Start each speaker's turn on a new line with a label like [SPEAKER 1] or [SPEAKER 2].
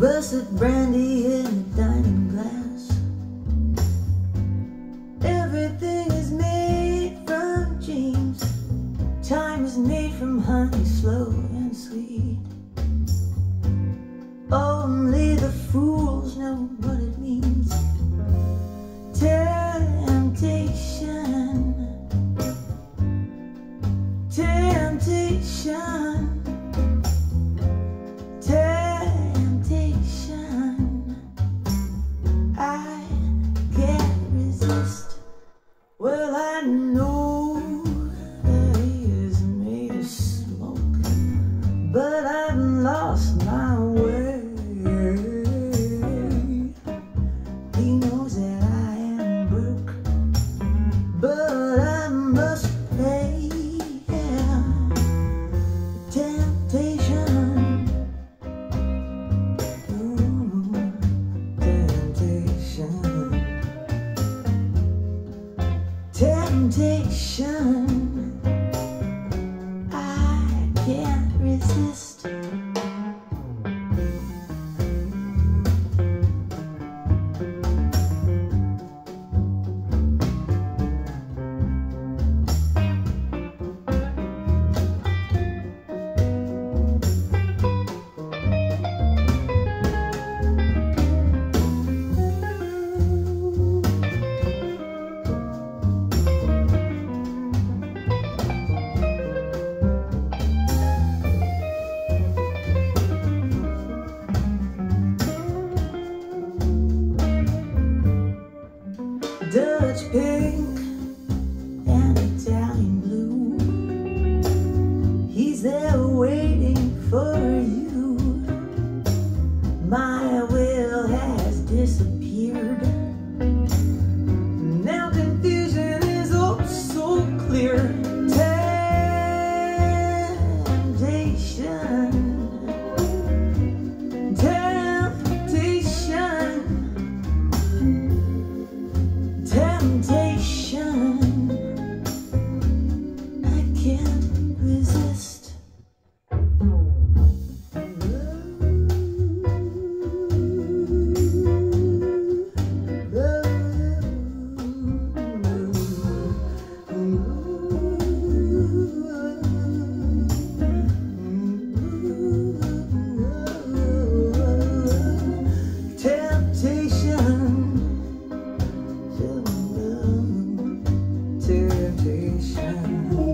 [SPEAKER 1] Busted brandy in a diamond glass. Everything is made from dreams. Time is made from honey, slow and sweet. Only the fools know what it means. Temptation, temptation, temptation. I can't resist. Well, I know that he is made of smoke, but I've lost my way. He knows that I am broke, but I must pay. Yeah. Temptation, ooh, temptation, temptation. I can't resist. Dutch pink and Italian blue. He's there waiting for you. My will has disappeared. Now confusion is oh so clear. Temptation, temptation, temptation. I can't resist. Temptation.